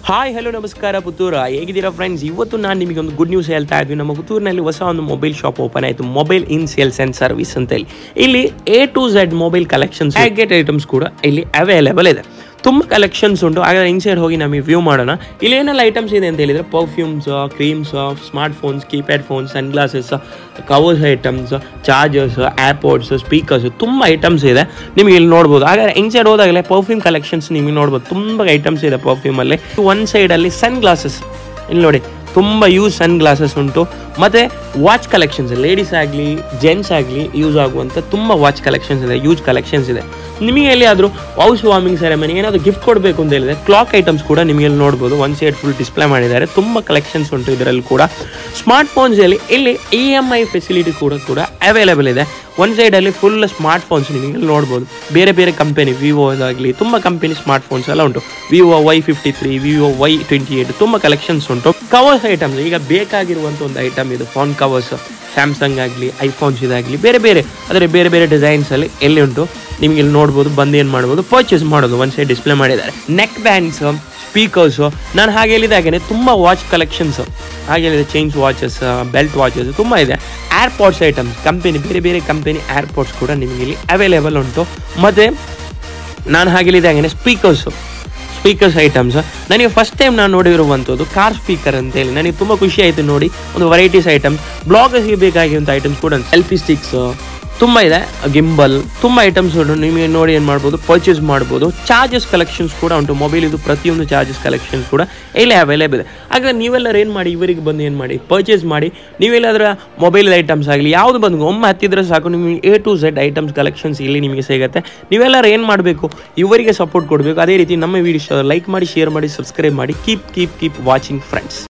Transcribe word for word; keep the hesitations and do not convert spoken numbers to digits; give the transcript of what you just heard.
Hi hello ನಮಸ್ಕಾರ ಪುತ್ತೂರು ಹೇಗಿದ್ದೀರಾ friends. ಇವತ್ತು ನಾನು ನಿಮಗೆ ಒಂದು ಗುಡ್ ನ್ಯೂಸ್ ಹೇಳ್ತಾ ಇದ್ವಿ. ನಮ್ಮ ಪುತ್ತೂರಿನಲ್ಲಿ ಹೊಸ ಒಂದು ಮೊಬೈಲ್ ಶಾಪ್ ಓಪನ್ ಆಯಿತು, mobile in sales and service ಅಂತೇಳಿ. ಇಲ್ಲಿ A to Z mobile collections, gadget items ಕೂಡ ಇಲ್ಲಿ ಅವೈಲೇಬಲ್ ಇದೆ. ತುಂಬ ಕಲೆಕ್ಷನ್ಸ್ ಉಂಟು. ಹಾಗಾದ್ರೆ ಇನ್ಸೈಡ್ ಹೋಗಿ ನಮಗೆ ವ್ಯೂ ಮಾಡೋಣ. ಇಲ್ಲಿ ಏನೆಲ್ಲ ಐಟಮ್ಸ್ ಇದೆ ಅಂತ ಹೇಳಿದರೆ perfumes, creams, smart phones, keypad phones, sun glasses, covers items, chargers, AirPods, speakers, ತುಂಬ ಐಟಮ್ಸ್ ಇದೆ ನಿಮಗೆ ಇಲ್ಲಿ ನೋಡ್ಬೋದು. ಹಾಗಾದ್ರೆ ಇನ್ಸೈಡ್ ಹೋದಾಗಲೇ ಪರ್ಫ್ಯೂಮ್ ಕಲೆಕ್ಷನ್ಸ್ ನಿಮಗೆ ನೋಡ್ಬೋದು. ತುಂಬ ಐಟಮ್ಸ್ ಇದೆ ಪರ್ಫ್ಯೂಮಲ್ಲಿ. ಒನ್ ಸೈಡಲ್ಲಿ ಸನ್ ಗ್ಲಾಸಸ್ ಇಲ್ಲಿ ನೋಡಿ, ತುಂಬ ಯೂಸ್ ಸನ್ ಗ್ಲಾಸಸ್ ಉಂಟು. ಮತ್ತು ವಾಚ್ ಕಲೆಕ್ಷನ್ಸ್, ಲೇಡೀಸ್ ಆಗಲಿ ಜೆಂಟ್ಸ್ ಆಗಲಿ ಯೂಸ್ ಆಗುವಂಥ ತುಂಬ ವಾಚ್ ಕಲೆಕ್ಷನ್ಸ್ ಇದೆ, ಯೂಸ್ ಕಲೆಕ್ಷನ್ಸ್ ಇದೆ. ನಿಮಗೆ ಎಲ್ಲಿಯಾದರೂ ಹೌಸ್ ವಾರ್ಮಿಂಗ್ ಸೆರೆಮನಿ ಏನಾದರೂ ಗಿಫ್ಟ್ ಕೊಡಬೇಕು ಅಂತ ಹೇಳಿದರೆ ಕ್ಲಾಕ್ ಐಟಮ್ಸ್ ಕೂಡ ನಿಮಗೆ ಇಲ್ಲಿ ನೋಡ್ಬೋದು. ಒನ್ ಸೈಡ್ ಫುಲ್ ಡಿಸ್ಪ್ಲೇ ಮಾಡಿದ್ದಾರೆ. ತುಂಬ ಕಲೆಕ್ಷನ್ಸ್ ಉಂಟು ಇದರಲ್ಲಿ ಕೂಡ. ಸ್ಮಾರ್ಟ್ ಫೋನ್ಸಲ್ಲಿ ಇಲ್ಲಿ ಇ ಎಮ್ ಐ ಫೆಸಿಲಿಟಿ ಕೂಡ ಕೂಡ ಅವೈಲೇಬಲ್ ಇದೆ. ಒನ್ ಸೈಡಲ್ಲಿ ಫುಲ್ ಸ್ಮಾರ್ಟ್ ಫೋನ್ಸ್ ನಿಮಗೆ ಇಲ್ಲಿ ನೋಡ್ಬೋದು. ಬೇರೆ ಬೇರೆ ಕಂಪನಿ, ವಿವೋದಾಗಲಿ ತುಂಬ ಕಂಪನಿ ಸ್ಮಾರ್ಟ್ ಫೋನ್ಸ್ ಎಲ್ಲ ಉಂಟು. Vivo Y fifty three, Vivo Y twenty eight, ತುಂಬ ಕಲೆಕ್ಷನ್ಸ್ ಉಂಟು. ಕವರ್ಸ್ ಐಟಮ್ಸ್, ಈಗ ಬೇಕಾಗಿರುವಂಥ ಒಂದು ಐಟಮ್ ಇದು ಫೋನ್ ಕವರ್ಸ್. ಸ್ಯಾಮ್ಸಂಗ್ ಆಗಲಿ ಐಫೋನ್ಸ್ ಇದಾಗಲಿ ಬೇರೆ ಬೇರೆ ಅದರ ಬೇರೆ ಬೇರೆ ಡಿಸೈನ್ಸಲ್ಲಿ ಎಲ್ಲಿ ಉಂಟು ನಿಮಗೆ ಇಲ್ಲಿ ನೋಡ್ಬೋದು. ಬಂದು ಏನು ಮಾಡ್ಬೋದು, ಪರ್ಚೇಸ್ ಮಾಡೋದು. ಒನ್ ಸೈಡ್ ಡಿಸ್ಪ್ಲೇ ಮಾಡಿದ್ದಾರೆ. ನೆಕ್ ಬ್ಯಾಂಡ್ಸ್, ಸ್ಪೀಕರ್ಸು, ನಾನು ಹಾಗೆ ಹೇಳಿದ ಹಾಗೆ ತುಂಬ ವಾಚ್ ಕಲೆಕ್ಷನ್ಸು ಹಾಗೆ ಹೇಳಿದೆ. ಚೈನ್ಸ್ ವಾಚಸ್, ಬೆಲ್ಟ್ ವಾಚಸ್ ತುಂಬ ಇದೆ. ಏರ್ಪೋಡ್ಸ್ ಐಟಮ್ಸ್, ಕಂಪನಿ ಬೇರೆ ಬೇರೆ ಕಂಪನಿ ಏರ್ಪೋಡ್ಸ್ ಕೂಡ ನಿಮಗೆ ಇಲ್ಲಿ ಅವೈಲೇಬಲ್ ಉಂಟು. ಮತ್ತು ನಾನು ಹಾಗೆ ಹೇಳಿದ ಹಾಗೆ ಸ್ಪೀಕರ್ಸು ಸ್ಪೀಕರ್ಸ್ ಐಟಮ್ಸ್ ನನಗೆ ಫಸ್ಟ್ ಟೈಮ್ ನಾನು ನೋಡಿರುವಂಥದ್ದು ಕಾರ್ ಸ್ಪೀಕರ್ ಅಂತೇಳಿ. ನನಗೆ ತುಂಬ ಖುಷಿ ಆಯಿತು ನೋಡಿ. ಒಂದು ವೆರೈಟೀಸ್ ಐಟಮ್ಸ್, ಬ್ಲಾಗರ್ಸ್ಗೆ ಬೇಕಾಗಿರುವಂಥ ಐಟಮ್ಸ್ ಕೂಡ, ಸೆಲ್ಫಿ ಸ್ಟಿಕ್ಸ್ ತುಂಬ ಇದೆ, ಗಿಂಬಲ್, ತುಂಬ ಐಟಮ್ಸ್ ಉಂಟು. ನಿಮಗೆ ನೋಡಿ ಏನು ಮಾಡ್ಬೋದು, ಪರ್ಚೇಸ್ ಮಾಡ್ಬೋದು. ಚಾರ್ಜಸ್ ಕಲೆಕ್ಷನ್ಸ್ ಕೂಡ ಉಂಟು. ಮೊಬೈಲ್ ಇದು ಪ್ರತಿಯೊಂದು ಚಾರ್ಜಸ್ ಕಲೆಕ್ಷನ್ಸ್ ಕೂಡ ಇಲ್ಲಿ ಅವೈಲೇಬಲ್ ಇದೆ. ಹಾಗಾದ್ರೆ ನೀವೆಲ್ಲರೂ ಏನು ಮಾಡಿ, ಇವರಿಗೆ ಬಂದು ಏನು ಮಾಡಿ, ಪರ್ಚೇಸ್ ಮಾಡಿ. ನೀವೆಲ್ಲಾದ್ರೂ ಮೊಬೈಲ್ ಐಟಮ್ಸ್ ಆಗಲಿ ಯಾವುದು ಬಂದು ಒಮ್ಮೆ ಹತ್ತಿದ್ರೆ ಸಾಕು, ನಿಮಗೆ A to Z items collections ಇಲ್ಲಿ ನಿಮಗೆ ಸಿಗುತ್ತೆ. ನೀವೆಲ್ಲರೂ ಏನು ಮಾಡಬೇಕು, ಇವರಿಗೆ ಸಪೋರ್ಟ್ ಕೊಡಬೇಕು. ಅದೇ ರೀತಿ ನಮ್ಮ ವಿಡಿಯೋಸ್ ಲೈಕ್ ಮಾಡಿ, ಶೇರ್ ಮಾಡಿ, ಸಬ್ಸ್ಕ್ರೈಬ್ ಮಾಡಿ. Keep keep keep watching friends.